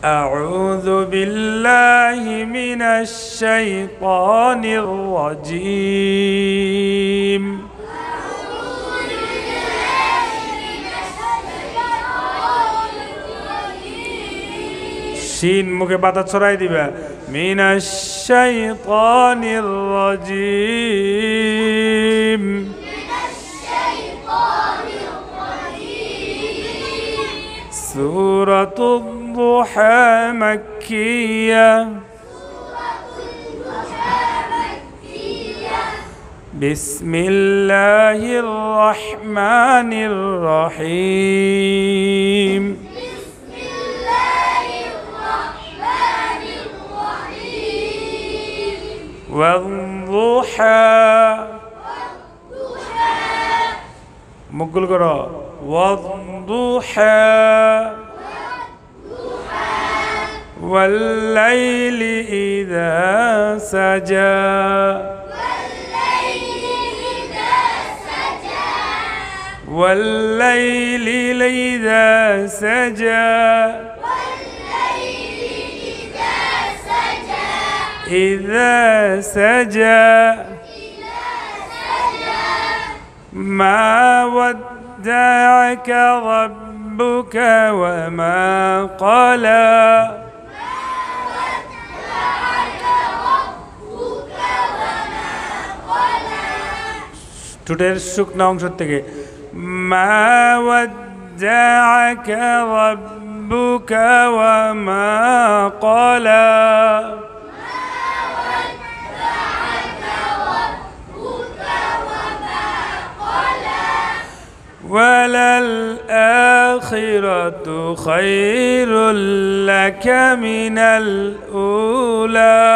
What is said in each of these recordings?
أعوذ بالله من الشيطان الرجيم شين মুখে বাতা ছড়াই দিবা من الشيطان الرجيم سورة الضحى مكية بسم الله الرحمن الرحيم والضحى مقول قرأ والضحى والليل إذا سجى والليل إذا سجى إذا سجى ما ودعك ربك وما قلى টুটের শুকনা অংশ থেকে মা ওয়াজ্জাআকা রাব্বুকা ওয়া মা ক্বালা وللآخرة خير لك من الأولى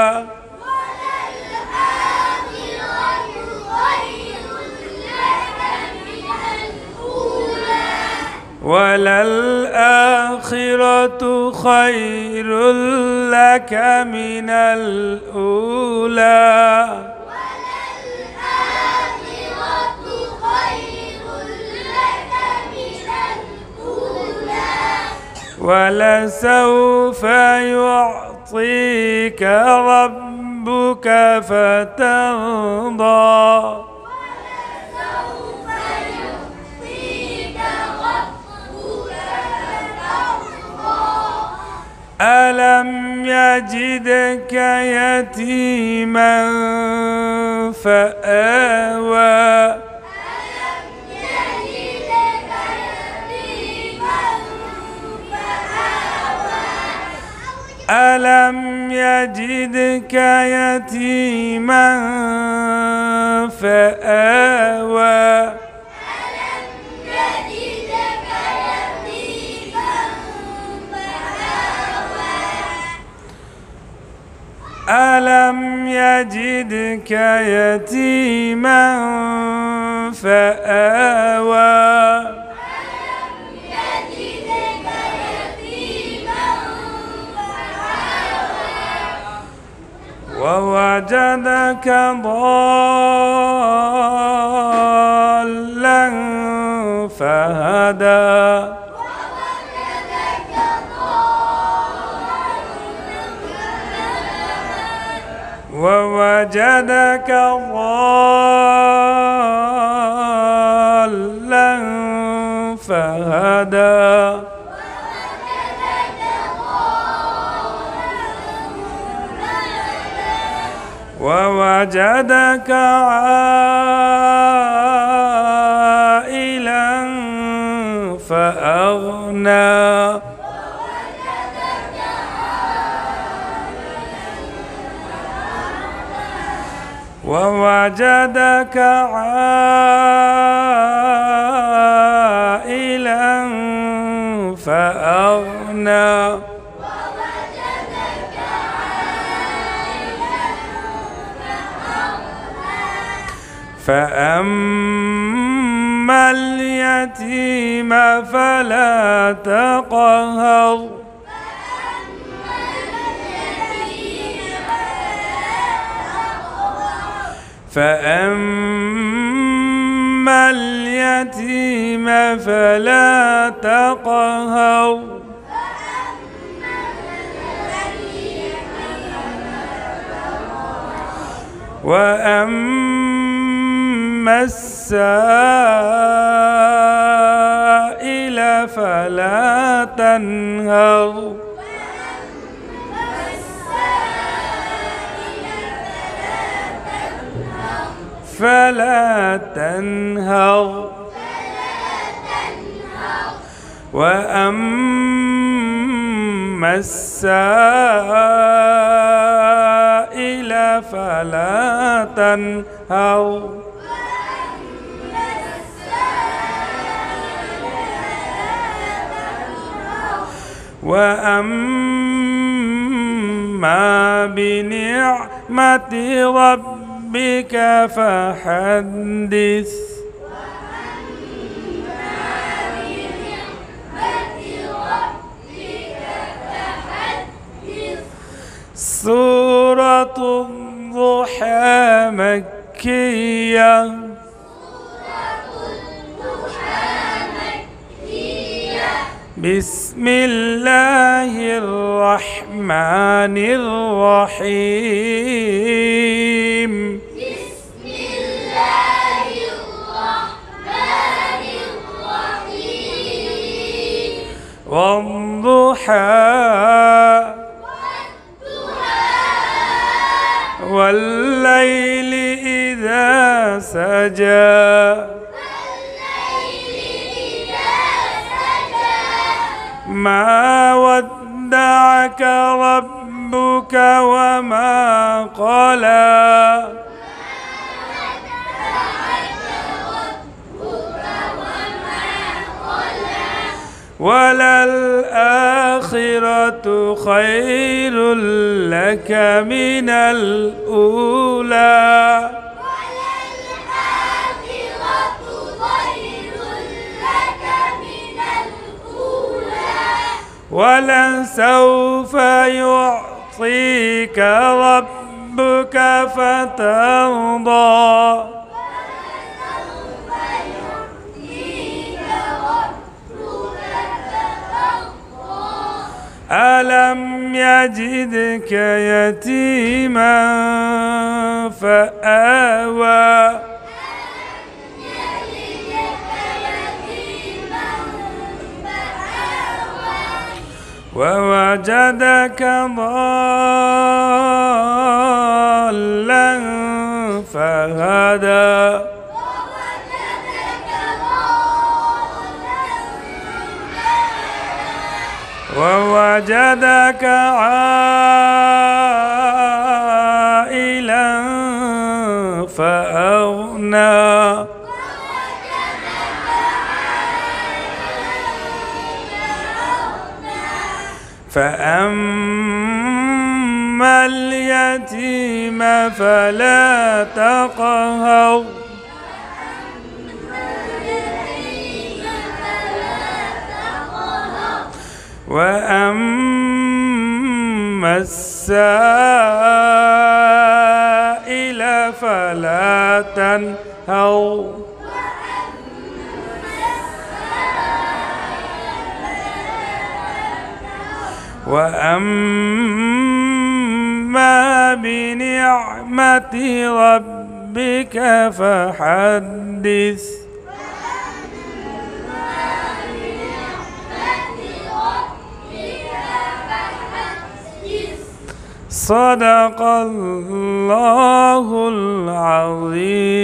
وللآخرة خير لك من الأولى ولسوف يعطيك ربك فترضى ألم يجدك يتيما فآوى ألم يجدك يتيما فآوى ألم يجدك يتيما فآوى ووجدك ضالا فهدى ووجدك ضالا فهدى ووجدك عائلا فأغنى ووجدك عائلا فأغنى فأما اليتيم فلا تقهر فأما اليتيم فلا تقهر وأما السائل فلا تنهر وأما السائل فلا تنهر وأما بنعمة ربك فحدث سورة الضحى مكية بسم الله الرحمن الرحيم بسم الله الرحمن الرحيم والضحى والليل إذا سجى ما ودعك ربك وما قلى وللآخرة خير لك من الأولى ولسوف يعطيك ربك فترضى ألم يجدك يتيما فآوى ووجدك ضالا فهدى ووجدك عائلا فأغنى فأما اليتيم فلا تقهر وأما السائل فلا تنهر وأما بنعمة ربك فحدث صدق الله العظيم.